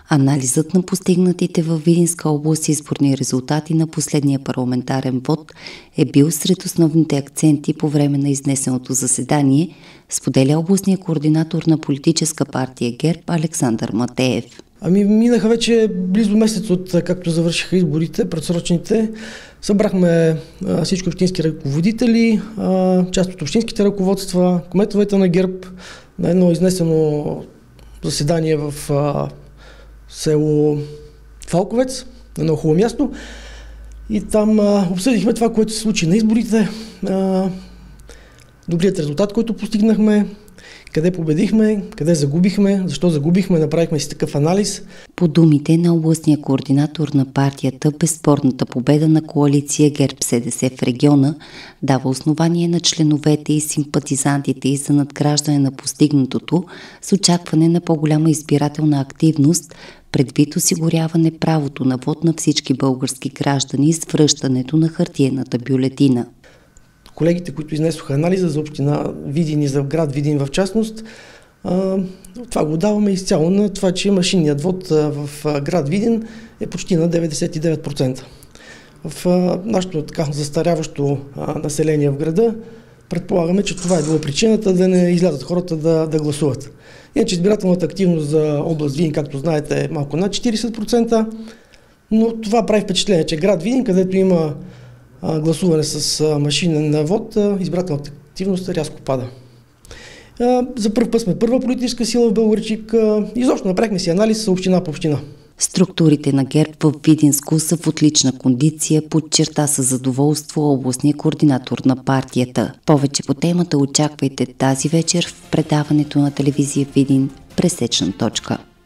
Анализът на постигнатите във Видинска област изборни резултати на последния парламентарен вод е бил сред основните акценти по време на изнесеното заседание, споделя областния координатор на политическа партия ГЕРБ Александър Матеев. Минаха вече близо месец от както завършиха изборите, предсрочните. Събрахме всички общински ръководители, част от общинските ръководства, кметовете на ГЕРБ на едно изнесено заседание в село Фалковец, на едно хубаво място. И там обсъдихме това, което се случи на изборите, добрият резултат, който постигнахме, къде победихме, къде загубихме, защо загубихме, направихме си такъв анализ. По думите на областния координатор на партията, безспорната победа на коалиция ГЕРБ-СДС в региона дава основание на членовете и симпатизантите и за надграждане на постигнатото с очакване на по-голяма избирателна активност, предвид осигуряване правото на вод на всички български граждани с връщането на хартиената бюлетина. Колегите, които изнесоха анализа за община Видин и за град Видин в частност, това го даваме изцяло на това, че машинният вод в град Видин е почти на 99%. В нашето така застаряващо население в града предполагаме, че това е било причината да не излязат хората да гласуват. Иначе избирателната активност за област Видин, както знаете, е малко над 40%, но това прави впечатление, че град Видин, където има гласуване с машинен вод, избирателната активност рязко пада. За първ път сме първа политическа сила в Белоградчик. Изобщо направихме си анализ община по община. Структурите на ГЕРБ в Видинско са в отлична кондиция, подчерта със задоволство областния координатор на партията. Повече по темата очаквайте тази вечер в предаването на телевизия Видин "Пресечна точка".